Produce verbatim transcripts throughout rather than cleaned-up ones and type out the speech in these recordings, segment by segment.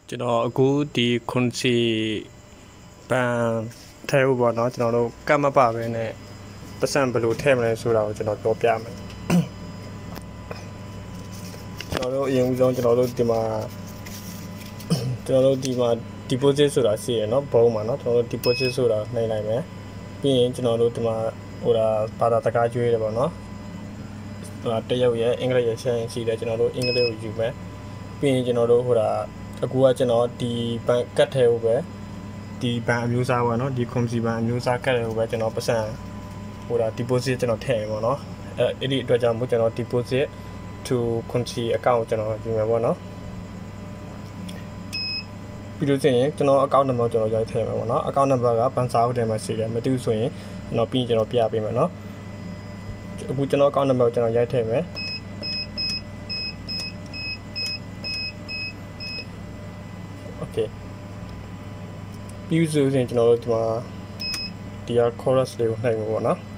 ကျွန်တော်အခုဒီခွန်စီပန်ထဲဥပေါ့နော်ကျွန်တော်တို့ကတ်မပပဲနဲ့ပတ်စံဘယ်လိုထည့်မလဲဆိုတာကိုကျွန်တော်ပြောပြမယ်ကျွန်တော်တို့အရင်ဦးဆုံးကျွန်တော်တို့ဒီမှာကျွန်တော်တို့ဒီမှာ deposit ဆိုတာရှိရနော်ဘုံမှာနော်ကျွန်တော်တို့ deposit ဆိုတာနှိပ်လိုက်မယ်ပြီးရင်ကျွန်တော်တို့ဒီမှာဟိုဒါဘာသာစကားကျွေးတယ်ပေါ့နော်ဟိုတရုတ်ရဲ့အင်္ဂလိပ်ရဲ့ရှင်းရှိတယ်ကျွန်တော်တို့အင်္ဂလိပ်ကိုယူမယ်ပြီးရင်ကျွန်တော်တို့ဟိုဒါအခုကကျွန်တော်ဒီဘန်ကတ်ထဲကိုပဲဒီဘန်အမျိုးအစားပေါ့နော်ဒီကွန်စီဘန်အမျိုးအစားကတ်ထဲကိုပဲကျွန်တော်ပတ်စံဟိုဒါ deposit ကျွန်တော်ထည့်ရပေါ့နော်အဲအဲ့ဒီအတွက်ကြောင့်မို့ကျွန်တော် deposit to ကွန်စီ account ကျွန်တော်ယူမယ်ပေါ့နော်ပြီးလို့ဆိုရင်ကျွန်တော် account number ကျွန်တော်ရိုက်ထည့်မယ်ပေါ့နော် account number ကဘန်စာအုပ်ထဲမှာရှိတယ်မတူဆိုရင်ကျွန်တော်ပြီးကျွန်တော်ပြပေးမယ်နော်အခုကျွန်တော် account number ကိုကျွန်တော်ရိုက်ထည့်မယ်Okay ပြီးဆိုရင်ကျွန်တော်တို့ဒီမှာဒီဟာ chorus လေးကိုနှိပ်မှာပေါ့နော်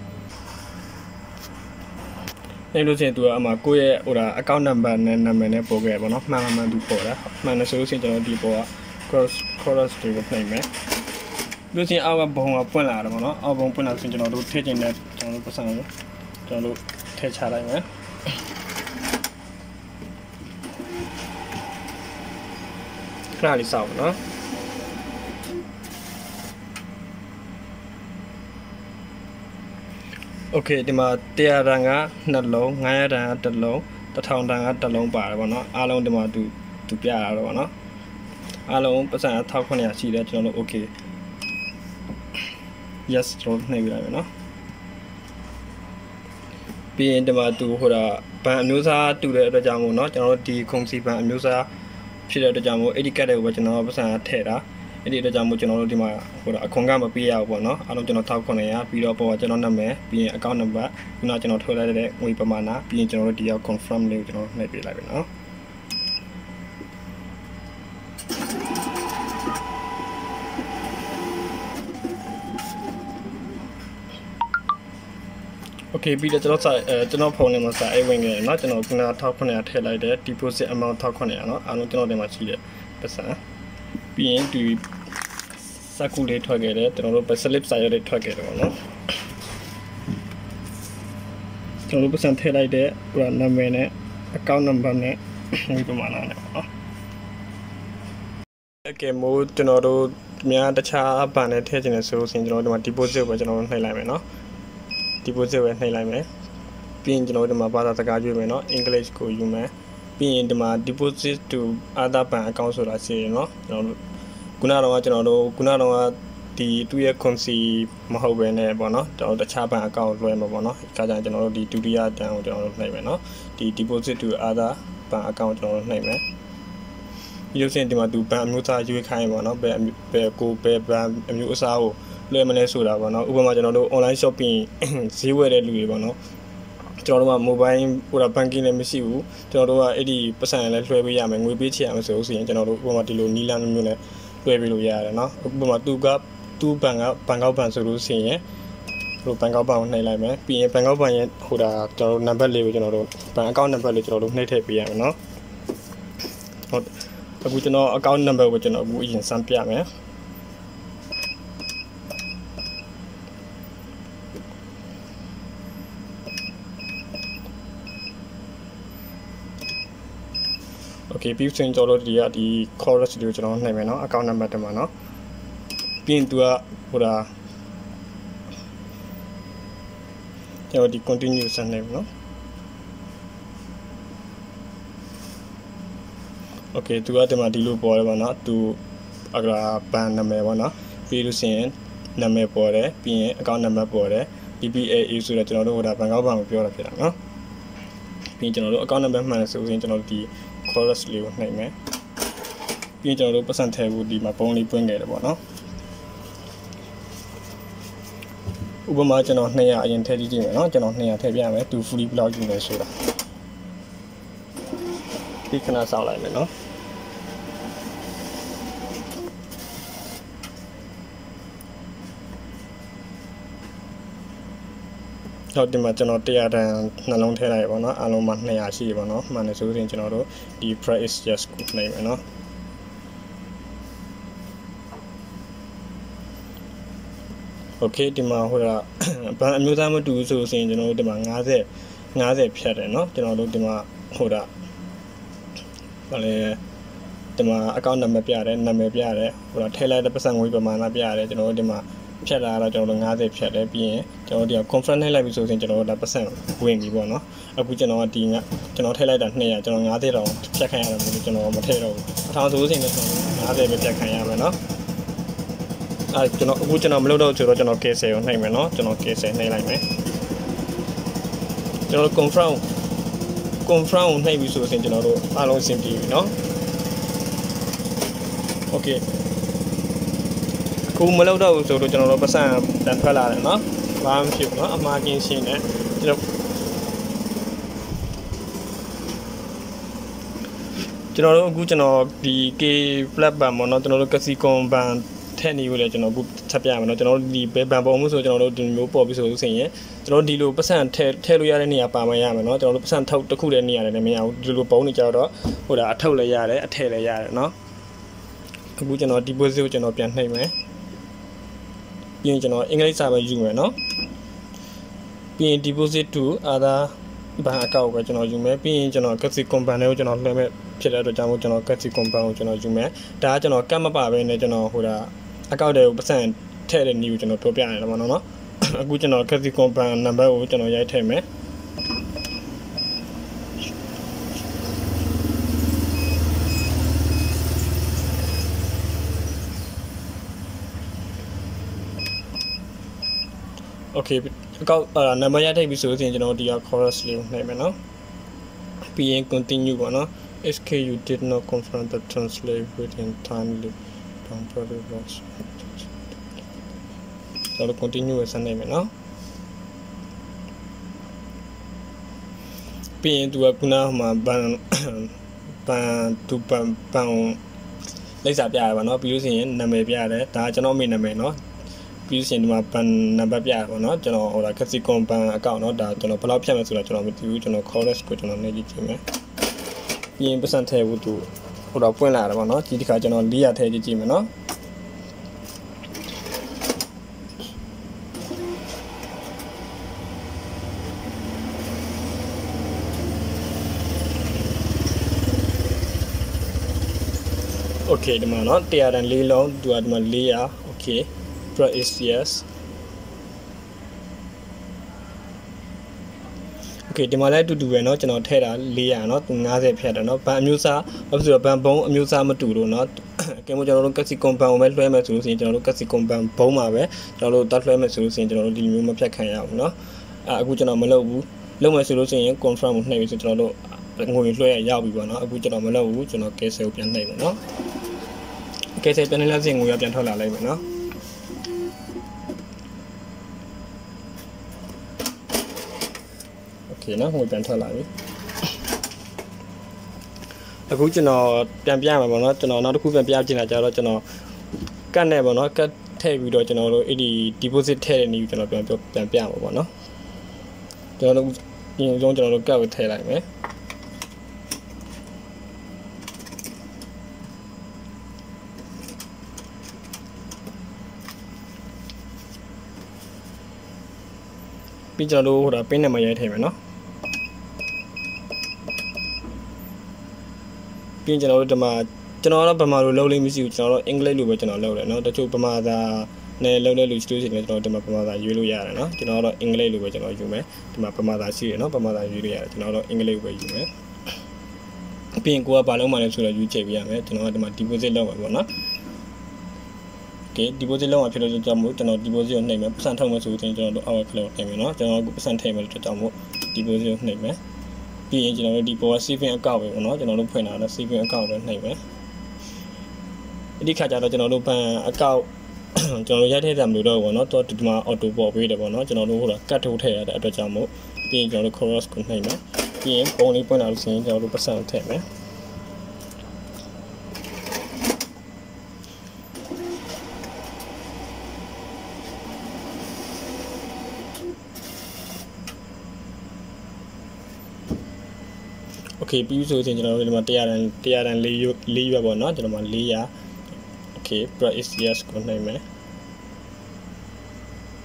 နှိပ်လို့ရှိရင်သူကအမှကိုယ့်ရဲ့ဟိုဒါ account number နဲ့ number နဲ့ပို့ခဲ့ပေါ့နော်မှန်မှန်သူပို့တာမှန်တယ်ဆိုလို့ရှိရင်ကျွန်တော်ဒီပေါ်က chorus chorus လေးကိုနှိပ်မယ်လို့ရှိရင်အောက်ကဘုံကပွင့်လာတယ်ပေါ့နော်အောက်ဘုံပွင့်လာဆိုရင်ကျွန်တော်တို့ထည့်ချင်တဲ့ကျွန်တော်တို့ပတ်စံကိုကျွန်တော်တို့ထည့်ချလိုက်မယ်ခဏလေးစောင့်နော်โอเคဒီမှာတရာတန်ကနှစ်လုံးငါးရာတန်ကတစ်လုံးတစ်ထောင်တန်ကတစ်လုံးပါတယ်ဗောနော်အားလုံးဒီမှာသူသူပြရတော့ဗောနော်အားလုံးပတ်စံတစ်ထောင်ခုနှစ်ရာရှိတယ်ကျွန်တော်တို့ okay yes ကျွန်တော်နှိပ်ပြလိုက်မယ်နော်ပြီးရင်ဒီမှာသူဟိုတာဘန်အမျိုးအစားတူတဲ့အတွက်ကြောင့်မို့နော်ကျွန်တော်တို့ဒီခုံစီဘန်အမျိုးအစားဖြစ်တဲ့အတွက်ကြောင့်မို့အဲ့ဒီကတ်တွေကိုပဲကျွန်တော်ပတ်စံထည့်တာအဲ့ဒီအတွက်ကြောင့်မို့ကျွန်တော်တို့ဒီမှာဟိုအခွန်ကမပေးရဘူးပေါ့နော်အားလုံးကျွန်တော်ထောက်ခွန်နေရပြီးတော့ပေါ်ကကျွန်တော်နာမည်ပြီးရင် account number ခုနကျွန်တော်ထုတ်လိုက်တဲ့ငွေပမာဏပြီးရင်ကျွန်တော်တို့ဒီရောက် confirm လေးကိုကျွန်တော်နှိပ်ပေးလိုက်ပြီနော်โอเคပြီးတော့ကျွန်တော်စာအဲကျွန်တော်ဖုန်းထဲမှာစာအိတ်ဝင်ခဲ့တယ်เนาะကျွန်တော်ခုနတစ်ထောင်ခုနှစ်ရာထည့်လိုက်တယ် deposit amount တစ်ထောင်ခုနှစ်ရာเนาะအားလုံးကျွန်တော်ထဲမှာရှိတဲ့ပတ်စံပြီးရင်ဒီစကူလေးထွက်ခဲ့တယ်ကျွန်တော်တို့ slip စာရွက်လေးထွက်ခဲ့တယ်ပေါ့နော်ကျွန်တော်တို့ပတ်စံထည့်လိုက်တဲ့ဟိုနာမည်နဲ့ account number နဲ့ငွေပမာဏနဲ့ပေါ့နော်โอเคမို့ကျွန်တော်တို့များတခြားဘဏ်နဲ့ထည့်ချင်တယ်ဆိုလို့ရှိရင်ကျွန်တော်တို့ဒီမှာ deposit ပဲကျွန်တော်တို့နှိပ်လိုက်မယ်เนาะdeposit ပဲနှိပ်လိုက်မယ်ပြီးရင်ကျွန်တော်တို့ဒီမှာဘာသာစကားကျွေးမယ်เนาะ English ကိုယူမယ်ပြီးရင်ဒီမှာ deposit to other bank account ဆိုတာရှိရယ်เนาะကျွန်တော်တို့ခုနကတော့ကျွန်တော်တို့ခုနကတော့ဒီသူ့ရဲ့ currency မဟုတ်ဘဲနဲ့ပေါ့เนาะကျွန်တော်တခြား bank account လွှဲမှာပေါ့เนาะအဲဒါကြောင့်ကျွန်တော်တို့ဒီဒုတိယတန်းကိုကျွန်တော်တို့နှိပ်မယ်เนาะဒီ deposit to other bank account ကျွန်တော်တို့နှိပ်မယ်ပြီးလို့ရှိရင်ဒီမှာသူ bank အမျိုးအစားရွေးခိုင်းပေါ့เนาะဘယ်ဘယ်ကိုဘယ် bank အမျိုးအစားကိုလွှဲမလဲဆိုတာပေါ့နော်ဥပမာကျွန်တော်တို့ online shopping ဈေးဝယ်တဲ့လူတွေပေါ့နော်ကျွန်တော်တို့က mobile ဟိုတာ banking လည်းမရှိဘူးကျွန်တော်တို့ကအဲ့ဒီပတ်စံလည်းလွှဲပေးရမယ်ငွေပေးချင်ရမယ်ဆိုလို့ရှိရင်ကျွန်တော်တို့ဥပမာဒီလိုနီလန်းမျိုးနဲ့လွှဲပေးလို့ရတယ်နော်ဥပမာသူကသူ့ဘဏ်ကဘဏ်ကောက်ဘဏ်ဆိုလို့ရှိရင်ဟိုဘဏ်ကောက်ဘဏ်ကိုနှိပ်လိုက်မယ်ပြီးရင်ဘဏ်ကောက်ဘဏ်ရဲ့ဟိုတာကျွန်တော်တို့နံပါတ်လေးကိုကျွန်တော်တို့ဘဏ် account number လေးကျွန်တော်တို့နှိပ်ထည့်ပေးရမယ်နော်ဟုတ်အခုကျွန်တော် account number ကိုကျွန်တော်အခုအရင်စမ်းပြမယ်โอเคပြီးရင်ကျွန်တော်တို့ဒီကဒီ chorus တွေကိုကျွန်တော်နှိပ်မယ်เนาะ account number တက်မှာเนาะပြီးရင်သူကဟိုဒါကျွန်တော်ဒီ continue ဆက်နှိပ်မယ်เนาะโอเคသူကဒီမှာဒီလိုပေါ်တယ်ပေါ့เนาะသူအကရာဘန်နာမည်ပေါ့เนาะပြီးလို့ရှိရင်နာမည်ပေါ်တယ်ပြီးရင် account number ပေါ်တယ် B B A A ဆိုတော့ကျွန်တော်တို့ဟိုဒါဘန်ကောက်ဘန်ကိုပြောတာဖြစ်တာเนาะပြီးရင်ကျွန်တော်တို့ account number မှန်တယ်ဆိုရင်ကျွန်တော်တို့ဒီchorus လေးကိုနှိပ်မယ်ပြီးရင်ကျွန်တော်တို့ပတ်စံထည့်ဖို့ဒီမှာပုံလေးပွင့်ခဲ့တယ်ပေါ့နော်ဥပမာကျွန်တော်နှစ်ရာအရင်ထည့်ကြည့်ကြည့်မယ်နော်ကျွန်တော်နှစ်ရာထည့်ပြရမယ်သူ free block ယူနေဆိုတာဒီခဏစောင့်လိုက်မယ်နော်ဟုတ်ဒီမှာကျွန်တော်တရားတန်နှလုံးထည့်လိုက်ပါတော့အားလုံးမှာနှစ်ရာရှိပါတော့မှန်တယ်ဆိုရင်ကျွန်တော်တို့ဒီ price just ကိုနှိပ်မယ်နော်โอเคဒီမှာဟိုတာဘန်အမျိုးသားမတူဆိုရင်ကျွန်တော်တို့ဒီမှာ50 50ဖြတ်တယ်เนาะကျွန်တော်တို့ဒီမှာဟိုတာဘာလဲဒီမှာ account number ပြရတယ်နာမည်ပြရတယ်ဟိုတာထည့်လိုက်တဲ့ပတ်စံငွေပမာဏပြရတယ်ကျွန်တော်တို့ဒီမှာဖြတ်လာတော့ကျွန်တော်တို့50ဖြတ်တယ်ပြီးရင်ကျွန်တော်တို့ဒီက confirm နှိပ်လိုက်ပြီဆိုရင်ကျွန်တော်တို့ဒါပတ်စံဝင်ပြီပေါ့နော်အခုကျွန်တော်ကဒီကကျွန်တော်ထည့်လိုက်တာ200ကျွန်တော်50တောင်ဖြတ်ခံရတယ်လို့ကျွန်တော်မထည့်တော့ဘူးအထောင်ဆိုရင်လည်းကျွန်တော်50ပဲဖြတ်ခံရမယ်နော်အဲကျွန်တော်အခုကျွန်တော်မလုပ်တော့ဆိုတော့ကျွန်တော် cancel ကိုနှိပ်မယ်နော်ကျွန်တော် cancel နှိပ်လိုက်မယ်ကျွန်တော် confirm confirm ကိုနှိပ်ပြီဆိုရင်ကျွန်တော်တို့အားလုံးအဆင်ပြေပြီနော် okay အခုမလုပ်တော့ဘူးဆိုတော့ကျွန်တော်တို့ပတ်စံတန်ထွက်လာတယ်နော်ဘာမှမဖြစ်ဘူးနော်အမှားကင်းရှင်းတယ်ကျွန်တော်ကျွန်တော်တို့အခုကျွန်တော်ဒီ K flat ဘန်ပေါ့နော်ကျွန်တော်တို့ Casicon ဘန်ထည့်နေလို့လေကျွန်တော်အခုချက်ပြရမယ်နော်ကျွန်တော်တို့ဒီဘန်ပုံမှုဆိုကျွန်တော်တို့ဒီမျိုးပေါ်ပြီးဆိုလို့ဆိုရင်ကျွန်တော်ဒီလိုပတ်စံထည့်ထည့်လို့ရတဲ့နေရာပါမရမယ်နော်ကျွန်တော်တို့ပတ်စံထုတ်တစ်ခုတည်းနေရာလည်းမရဘူးဒီလိုပုံနေကြတော့ဟိုဒါအထုတ်လည်းရတယ်အထည့်လည်းရတယ်နော်အခုကျွန်တော် deposit ကိုကျွန်တော်ပြန်နှိပ်မယ်ပြီးရင်ကျွန်တော်အင်္ဂလိပ်စာပဲယူမယ်နော်ပြီးရင် deposit to other bank account ကိုကျွန်တော်ယူမယ်ပြီးရင်ကျွန်တော် Casicon Bank ကိုကျွန်တော်လွှဲမဲ့ဖြစ်တဲ့အတွက်ကြောင့်မို့ကျွန်တော် Casicon Bank ကိုကျွန်တော်ယူမယ်ဒါကကျွန်တော်ကတ်မပါပဲနဲ့ကျွန်တော်ဟိုဒါ account တွေကိုပတ်စံထည့်တဲ့နည်းကိုကျွန်တော်ပြောပြရတယ်ပေါ့နော်အခုကျွန်တော် Casicon Bank number ကိုကျွန်တော်ရိုက်ထည့်မယ်โอเคအကောက်အာနံပါတ်ရထိုက်ပြီဆိုရင်ကျွန်တော်ဒီက chorus လေးကိုနှိပ်မယ်နော်ပြီးရင် continue ပေါ့နော် S K U did not confirm the translate within time limit don't probably watch ကျွန်တော် continue ကိုဆက်နှိပ်မယ်နော်ပြီးရင်သူကခုနကမှဘန်ဘန်သူဘန်ဘန်လိပ်စာပြရပါနော်ပြီးလို့ရှိရင်နာမည်ပြရတယ်ဒါကကျွန်တော်မိနာမည်နော်ပြီးရင်ဒီမှာဘန်နံပါတ်ပြရပါတော့ကျွန်တော်ဟိုဒါ Casicon ဘန်အကောင့်เนาะဒါကျွန်တော်ဘယ်လောက်ဖြတ်မယ်ဆိုတာကျွန်တော်မသိဘူးကျွန်တော် chorus ကိုကျွန်တော်နေကြည့်ကြည့်မယ်ပြီးရင်ပတ်စံထည့်ဖို့သူဟိုတော့ပွင့်လာတယ်ပေါ့နော်ဒီတစ်ခါကျွန်တော်၄ရာထည့်ကြည့်ကြည့်မယ်နော်โอเคဒီမှာเนาะone oh fourလုံးသူကဒီမှာfourရာโอเคis yes okay ဒီမှာလည်းတူတူပဲเนาะကျွန်တော်ထည့်တာfourရာเนาะသူ50ဖြတ်တယ်เนาะဘန်အမျိုးစားဘာဖြစ်လို့ဘန်ဘုံအမျိုးစားမတူလို့เนาะအကဲမို့ကျွန်တော်တို့ Casicon ဘန်ကိုပဲလွှဲမယ်ဆိုလို့ရှိရင်ကျွန်တော်တို့ Casicon ဘန်ဘုံမှာပဲကျွန်တော်တို့တတ်လွှဲမယ်ဆိုလို့ရှိရင်ကျွန်တော်တို့ဒီမျိုးမဖြတ်ခံရဘူးเนาะအဲအခုကျွန်တော်မလုပ်ဘူးလုပ်မယ်ဆိုလို့ရှိရင် confirm ကိုနှိပ်ပြီးဆိုကျွန်တော်တို့ငွေလွှဲရရောက်ပြီပေါ့เนาะအခုကျွန်တော်မလုပ်ဘူးကျွန်တော် cancel ကိုပြန်နှိပ်မယ်เนาะ cancel ပြန်နှိပ်လိုက်ရင်ငွေရပြန်ထွက်လာလိုက်မယ်เนาะနော်ငွေပြန်ထွက်လာပြီအခုကျွန်တော်ပြန်ပြရမှာပေါ့နော်ကျွန်တော်နောက်တစ်ခုပြန်ပြချင်တာကြတော့ကျွန်တော်ကတ်နဲ့ပေါ့နော်ကတ်ထည့်ပြီးတော့ကျွန်တော်တို့အဲ့ဒီ deposit ထည့်တဲ့နည်းကိုကျွန်တော်ပြန်ပြန်ပြမှာပေါ့နော်ကျွန်တော်တို့ဒီဥဆုံးကျွန်တော်တို့ကတ်ကိုထည့်လိုက်မယ်ပြီးကျွန်တော်တို့ဟိုဒါ pin နံပါတ်ရိုက်ထည့်မယ်နော်ပြီးကျွန်တော်တို့ဒီမှာကျွန်တော်တော့ဗမာလိုလုပ်လို့မရှိဘူးကျွန်တော်တော့အင်္ဂလိပ်လိုပဲကျွန်တော်လုပ်တယ်เนาะတချို့ဗမာသာနဲ့လုပ်တဲ့လူစတူးရှင်တွေကျွန်တော်ဒီမှာဗမာသာရွေးလို့ရတယ်เนาะကျွန်တော်တော့အင်္ဂလိပ်လိုပဲကျွန်တော်ယူမယ်ဒီမှာဗမာသာရှိတယ်เนาะဗမာသာရွေးလို့ရတယ်ကျွန်တော်တော့အင်္ဂလိပ်ပဲယူမယ်ပြီးရင်ကိုကဘာလုံးမှလည်းဆိုတော့ယူချိန်ပြရမယ်ကျွန်တော်ကဒီမှာ deposit လုပ်မှာပေါ့เนาะ okay deposit လုပ်မှာဖြစ်လို့ကြောင့်မို့ကျွန်တော် deposit ကိုနှိပ်မယ်ပတ်စံထုတ်မယ်ဆိုရင်ကျွန်တော်တို့အောက်လောက်နှိပ်မယ်เนาะကျွန်တော်ကပတ်စံထည့်မယ်လို့ကြောင့်မို့ deposit ကိုနှိပ်မယ်ပြီးရင်ကျွန်တော်တို့ဒီပေါ် saving account ပဲပေါ့နော်ကျွန်တော်တို့ဖွင့်လာတော့ saving account ပဲနှိပ်မယ်ဒီခါကျတော့ကျွန်တော်တို့ဘန် account ကျွန်တော်တို့ရိုက်ထည့်တာမလို့တော့ပေါ့နော်တော့ဒီမှာ auto ပေါ်ပေးတယ်ပေါ့နော်ကျွန်တော်တို့ဟိုကတ်ထုတ်ထည့်ရတဲ့အတွက်ကြောင့်မို့ပြီးရင်ကျွန်တော်တို့ chorus ကိုနှိပ်မယ်ပြီးရင်ပုံလေးပွင့်လာလို့ဆိုရင်ကျွန်တော်တို့ပတ်စံထည့်မယ်โอเคပြီးဆိုရင်ကျွန်တော်တို့ဒီမှာone hundred and one hundred and fourရွက်ပေါ့เนาะကျွန်တော်မှာfourရာ okay press yes ကိုနှိပ်မယ်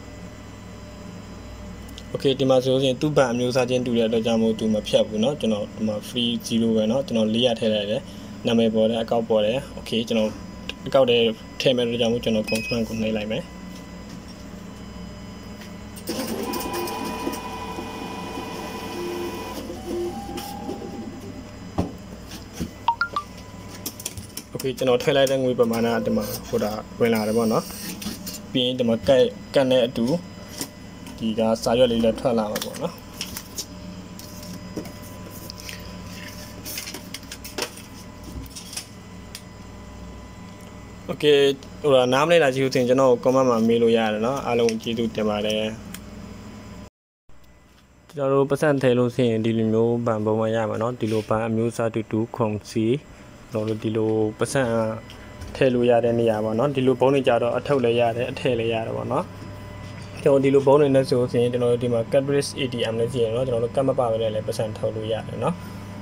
โอเคဒီမှာဆိုရင်သူ့ဘဏ်အမျိုးအစားချင်းတူတဲ့အတွက်ကြောင့်မို့သူမဖြတ်ဘူးเนาะကျွန်တော်ဒီမှာ free zero ပဲเนาะကျွန်တော်လေးရထည့်လိုက်တယ်နာမည်ပေါ်တယ်အကောက်ပေါ်တယ်โอเคကျွန်တော်အကောက်တဲ့ထည့်မဲ့အတွက်ကြောင့်မို့ကျွန်တော် confirm ကိုနှိပ်လိုက်မယ်โอเคကျွန်တော်ထည့်လိုက်တဲ့ငွေပမာဏဒီမှာဟိုဒါဝင်လာတယ်ပေါ့เนาะပြီးရင်ဒီမှာကတ်ကတ်နဲ့အတူဒီကစာရွက်လေးလည်းထွက်လာမှာပေါ့နော်โอเคဟိုတော့နားမလဲတာကြည့်လို့ဆိုရင်ကျွန်တော် comment မှာမေးလို့ရတယ်เนาะအားလုံးကျေးဇူးတင်ပါတယ်ကျွန်တော်တို့ပတ်စံထည့်လို့ဆိုရင်ဒီလိုမျိုးဘန်ပုံမှန်ရမှာเนาะဒီလိုဘန်အမျိုးအစားတူတူခုံစီကျွန်တော်တို့ဒီလိုပတ်စံထည့်လို့ရတဲ့နေရာပေါ့เนาะဒီလိုပုံးတွေကြတော့အထုတ်လည်းရတယ်အထည့်လည်းရတယ်ပေါ့เนาะကျွန်တော်ဒီလိုပုံးနေနဲ့ဆိုရင်ကျွန်တော်တို့ဒီမှာ Cadbury's အေ တီ အမ် နဲ့ကြည့်ရတော့ကျွန်တော်တို့ကတ်မပါပဲလည်းပတ်စံထုတ်လို့ရတယ်เนาะ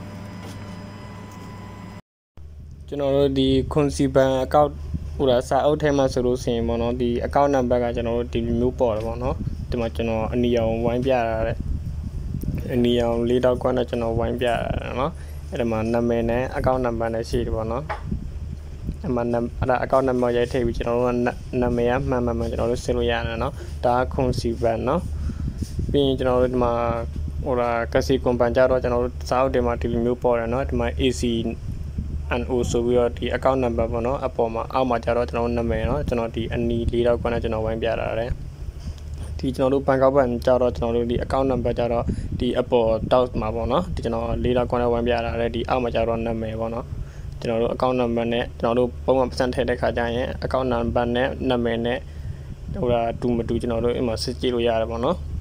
ကျွန်တော်တို့ဒီ Consiban account ဟိုဒါစာအုပ်ထဲမှာဆိုလို့ဆိုရင်ပေါ့เนาะဒီ account number ကကျွန်တော်တို့ဒီမျိုးပေါ်တယ်ပေါ့เนาะဒီမှာကျွန်တော်အနီအောင်ဝိုင်းပြရတဲ့အနီအောင်လေးတောက်ကွန်းနဲ့ကျွန်တော်ဝိုင်းပြရတာเนาะအဲ့ဒါမှာနာမည်နဲ့ account number နဲ့ရှိတယ်ပေါ့เนาะအမှန်အဲ့ဒါ account number ရိုက်ထည့်ပြီးကျွန်တော်တို့နာမည်ကမှန်မှန်မှန်ကျွန်တော်တို့ဆက်လို့ရတယ်เนาะဒါက Consiban เนาะပြီးရင်ကျွန်တော်တို့ဒီမှာဟိုဒါကစီကွန်ပန်ကြတော့ကျွန်တော်တို့စာအုပ်တွေမှာဒီလိုမျိုးပေါ်တယ်เนาะဒီမှာ အေ စီ အန် အို ဆိုပြီးတော့ဒီ account number ပေါ့เนาะအပေါ်မှာအောက်မှာကျတော့ကျွန်တော်နာမည်เนาะကျွန်တော်ဒီအနီလေးတော့ကွန်းနဲ့ကျွန်တော်ဝိုင်းပြတာတယ်ဒီကျွန်တော်တို့ဘန်ကောက်ဘန်ကျတော့ကျွန်တော်တို့ဒီ account number ကျတော့ဒီအပေါ်တောက်မှာပေါ့เนาะဒီကျွန်တော်လေးတော့ကွန်းနဲ့ဝိုင်းပြတာတယ်ဒီအောက်မှာကျတော့နာမည်ပေါ့เนาะကျွန်တော်တို့ account number နဲ့ကျွန်တော်တို့ပုံမှန် percent ထည့်တဲ့ခါကျရင် account number နဲ့နာမည်နဲ့ဟိုဒါတူမတူကျွန်တော်တို့အမှစစ်ကြည့်လို့ရတယ်ပေါ့เนาะ